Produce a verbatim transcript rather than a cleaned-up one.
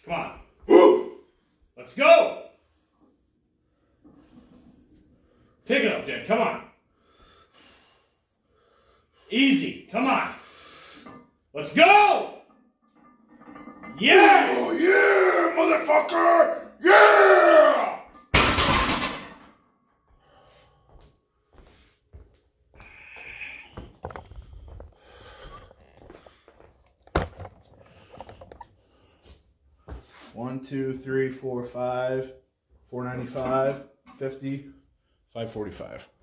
Come on. Woo! Let's go. Pick it up, Jen. Come on. Easy. Come on. Let's go. Yeah. Oh, yeah, motherfucker. Yeah. One, two, three, four, five, four ninety-five, fifty, five forty-five.